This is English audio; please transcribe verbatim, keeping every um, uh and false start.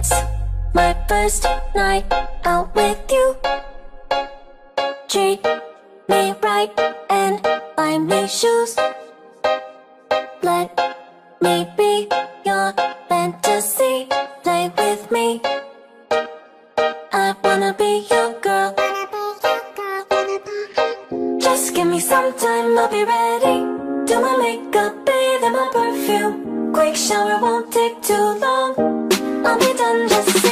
It's my first night out with you. Treat me right and buy me shoes. Let me be your fantasy. Play with me. I wanna be your girl. Just give me some time, I'll be ready. Do my makeup, bathe in my perfume. Quick shower won't take too long. I'll be done just